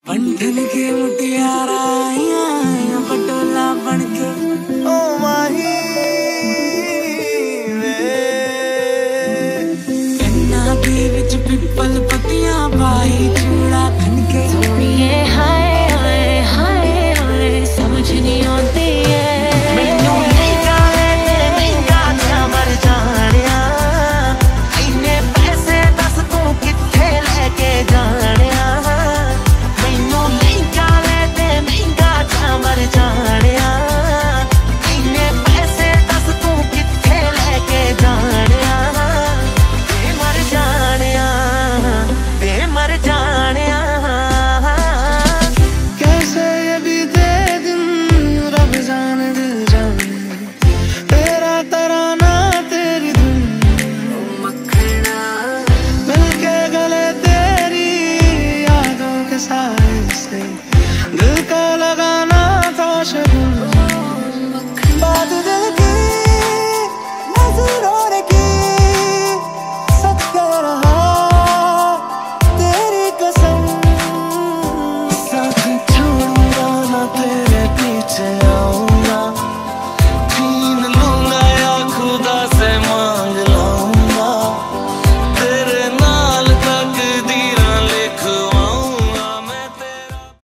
बंधन के मुटियारा आया पटोला बनके ओ माही वे कन्ना दी विच पिपल पत्तियां पाई चूड़ा बनके सोनिए हाय हाय हाय हाय समझ नहीं आती है मैनू महंगा है ते महंगा जा मर जानिया इन्ने पैसे दस तू किथे लेके जानिया मर जानिया इन्ने पैसे दस तू किथे लेके जानिया मर जानिया मर जानिया कैसे ये बीते दिन रब जाने दिल जाने तेरा तराना तेरी धुन मखना मिलके गले तेरी यादों के साए से